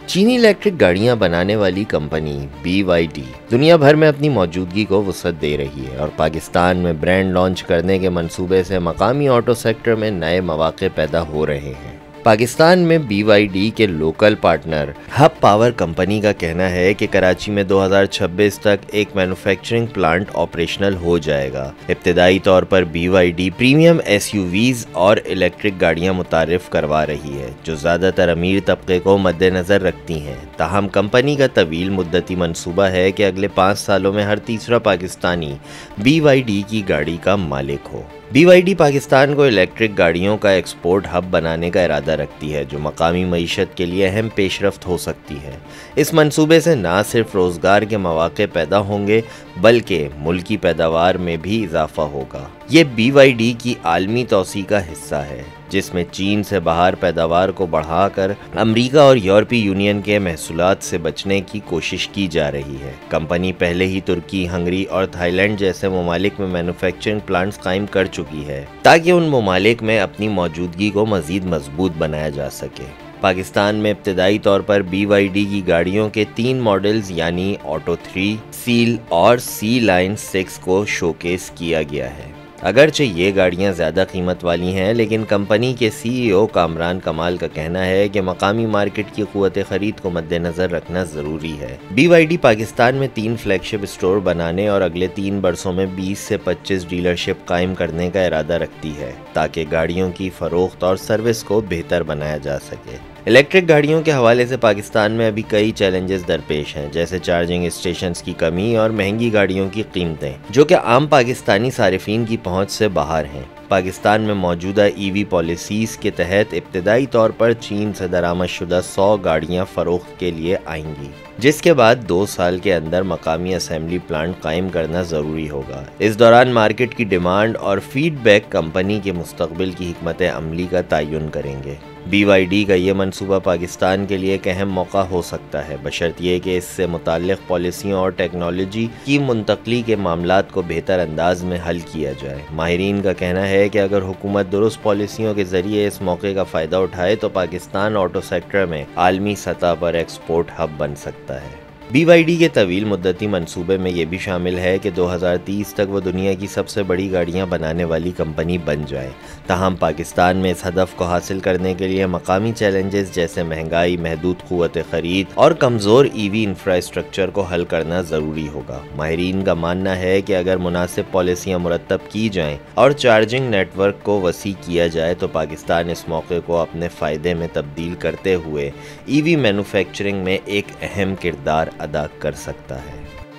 چینی الیکٹرک گاڑیاں بنانے والی کمپنی BYD دنیا بھر میں اپنی موجودگی کو وسعت دے رہی ہے اور پاکستان میں برانڈ لانچ کرنے کے منصوبے سے مقامی آٹو سیکٹر میں نئے مواقع پیدا ہو رہے ہیں۔ پاکستان میں BYD کے local partner hub power company کا کہنا ہے کہ کراچی میں 2026 تک ایک مینوفیکچرنگ پلانٹ آپریشنل ہو جائے گا۔ ابتدائی طور پر BYD پریمیم SUVs اور الیکٹرک گاڑیاں متعارف کروا رہی ہے جو زیادہ تر امیر طبقے کو مد نظر رکھتی ہیں۔ تاہم کمپنی کا طویل مدتی منصوبہ ہے کہ اگلے 5 سالوں میں ہر تیسرا پاکستانی BYD کی گاڑی کا مالک ہو۔ BYD پاکستان کو الیکٹرک گاڑیوں کا ایکسپورٹ ہب بنانے کا ارادہ رکھتی ہے جو مقامی معیشت کے لیے اہم پیش رفت ہو سکتی ہے۔ اس منصوبے سے نہ صرف روزگار کے مواقع پیدا ہوں گے بلکہ ملکی پیداوار میں بھی اضافہ ہوگا۔ یہ BYD کی عالمی توسیع کا حصہ ہے جس میں چین سے باہر پیداوار کو بڑھا کر امریکہ اور یورپی یونین کے محصولات سے بچنے کی کوشش کی جا رہی ہے۔ کمپنی پہلے ہی ترکی، ہنگری اور تھائی لینڈ جیسے ممالک میں مینوفیکچرنگ پلانٹس قائم کر چکی ہے تاکہ ان ممالک میں اپنی موجودگی کو مزید مضبوط بنایا جا سکے۔ پاکستان میں ابتدائی طور پر BYD کی گاڑیوں کے 3 ماڈلز یعنی آٹو 3، سیل اور سی لائن 6 کو شوکیس کیا گیا ہے۔ اگرچہ یہ گاڑیاں زیادہ قیمت والی ہیں لیکن کمپنی کے CEO کامران کمال کا کہنا ہے کہ مقامی مارکیٹ کی قوت خرید کو مد نظر رکھنا ضروری ہے۔ BYD پاکستان میں 3 فلیگ شپ اسٹور بنانے اور اگلے 3 برسوں میں 20 سے 25 ڈیلرشپ قائم کرنے کا ارادہ رکھتی ہے تاکہ گاڑیوں کی فروخت اور سروس کو بہتر بنایا جا سکے۔ الیکٹرک گاڑیوں کے حوالے سے پاکستان میں ابھی کئی چیلنجز درپیش ہیں جیسے چارجنگ اسٹیشنز کی کمی اور مہنگی گاڑیوں کی قیمتیں جو کہ عام پاکستانی صارفین کی پہنچ سے باہر ہیں۔ پاکستان میں موجودہ EV پالیسیز کے تحت ابتدائی طور پر چین سے درآمد شدہ 100 گاڑیاں فروخت کے لیے آئیں گی جس کے بعد 2 سال کے اندر مقامی اسمبلی پلانٹ قائم کرنا ضروری ہوگا۔ اس دوران مارکیٹ کی ڈیمانڈ اور فیڈ بیک کمپنی کے مستقبل کی حکمت عملی کا تعین کریں گے۔ BYD کا یہ منصوبہ پاکستان کے لیے ایک اہم موقع ہو سکتا ہے بشرط یہ کہ اس سے متعلق پالیسیوں اور ٹیکنالوجی کی منتقلی کے معاملات کو بہتر انداز میں حل کیا جائے۔ ماہرین کا کہنا ہے کہ اگر حکومت درست پالیسیوں کے ذریعے اس موقع کا فائدہ اٹھائے تو پاکستان آٹو سیکٹر میں عالمی سطح پر ایکسپورٹ ہب بن سکتا ہے۔ BYD کے طویل مدتی منصوبے میں یہ بھی شامل ہے کہ 2030 تک وہ دنیا کی سب سے بڑی گاڑیاں بنانے والی کمپنی بن جائے۔ تاہم پاکستان میں اس ہدف کو حاصل کرنے کے لیے مقامی چیلنجز جیسے مہنگائی، محدود قوت خرید اور کمزور EV انفراسٹرکچر کو حل کرنا ضروری ہوگا۔ ماہرین کا ماننا ہے کہ اگر مناسب پالیسیاں مرتب کی جائیں اور چارجنگ نیٹ ورک کو وسیع کیا جائے تو پاکستان اس موقع کو اپنے فائدے میں تبدیل کرتے ہوئے EV مینوفیکچرنگ میں ایک اہم کردار ادا کر سکتا ہے۔